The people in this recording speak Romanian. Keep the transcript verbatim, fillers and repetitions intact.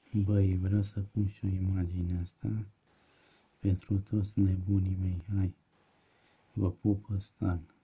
Băi, vreau să pun și o imagine asta pentru toți nebunii mei. Hai, vă pup, Stan.